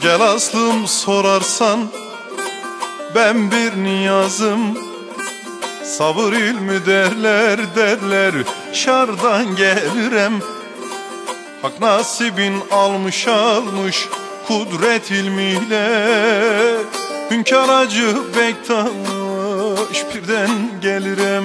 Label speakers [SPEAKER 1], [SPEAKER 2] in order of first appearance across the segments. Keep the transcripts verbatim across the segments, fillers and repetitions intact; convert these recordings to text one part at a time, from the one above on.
[SPEAKER 1] Gel aslım sorarsan ben bir niyazım. Sabır ilmi derler derler şardan gelirem. Hak nasibin almış almış kudret ilmiyle. Hünkâr Hacı Bektaş birden gelirem.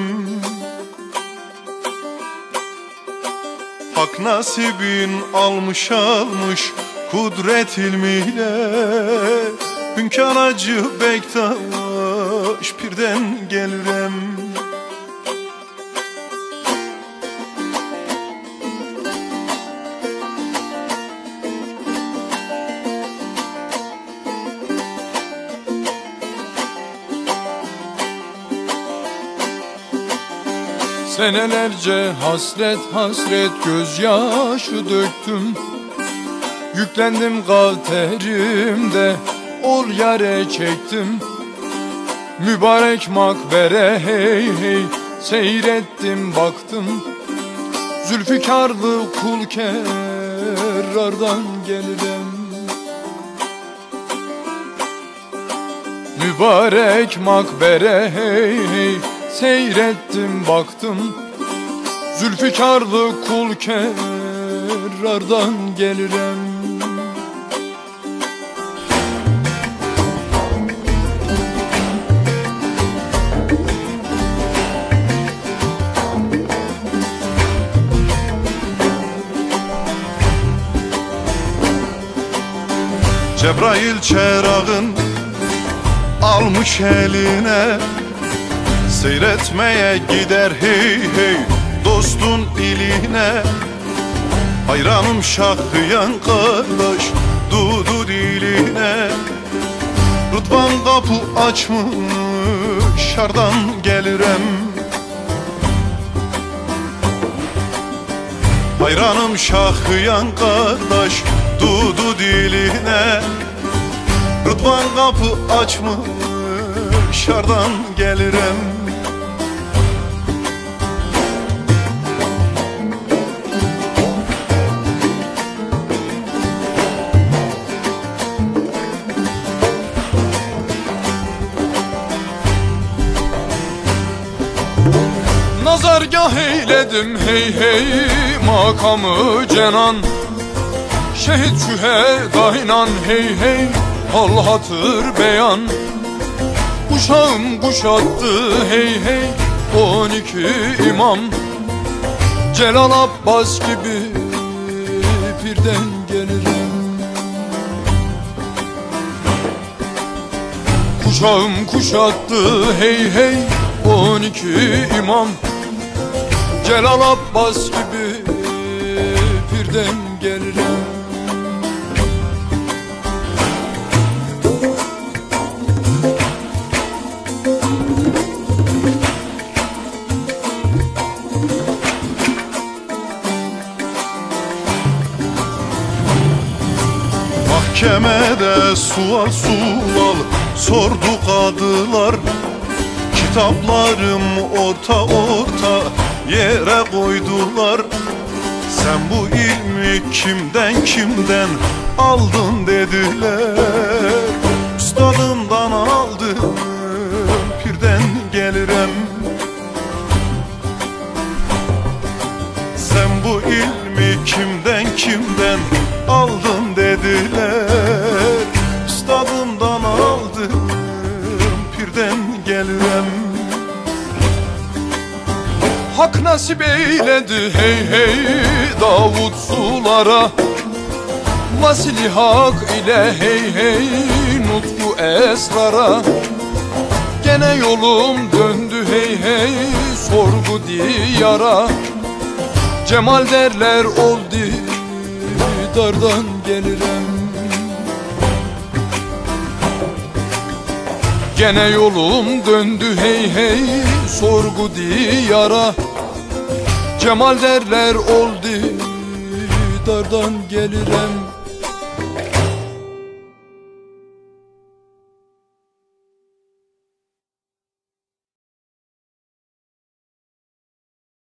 [SPEAKER 1] Hak nasibin almış almış kudret ilmiyle. Hünkâr Hacı Bektaş birden gelirem.
[SPEAKER 2] Senelerce hasret hasret gözyaşı döktüm. Yüklendim kalterimde ol yare çektim. Mübarek makbere hey hey seyrettim baktım. Zülfikarlı kul kerrardan gelirim. Mübarek makbere hey hey seyrettim baktım. Zülfikarlı kul kerrardan gelirim.
[SPEAKER 1] Cebrail çerağın almış eline. Seyretmeye gider hey hey dostun iline. Hayranım Şahriyan kardeş dudu diline. Rıdvan kapı açmış şardan gelirem. Hayranım Şahriyan kardeş dudu diline. Rıdvan kapı açmış şardan gelirem.
[SPEAKER 2] Nazargah eyledim hey hey makamı cenan. Şehit şühedayla hey hey hal hatır beyan. Kuşağım kuşattı hey hey on iki imam. Celal Abbas gibi birden gelirim. Kuşağım kuşattı hey hey on iki imam. Celal Abbas gibi birden gelirim.
[SPEAKER 1] Mahkemede sual sual sordu kadılar. Kitaplarım orta orta yere koydular. Sen bu ilmi kimden kimden aldın dediler. Üstadımdan aldım birden gelirim. Sen bu ilmi kimden kimden aldın dediler. Üstadımdan aldım birden gelirim.
[SPEAKER 2] Hak nasip eyledi hey hey Davut sulara. Vasili hak ile hey hey nutku esrara. Gene yolum döndü hey hey sorgu diyara. Cemal derler oldu dardan gelirim. Gene yolum döndü hey hey sorgu diyara. Cemal derler oldu dardan gelirim.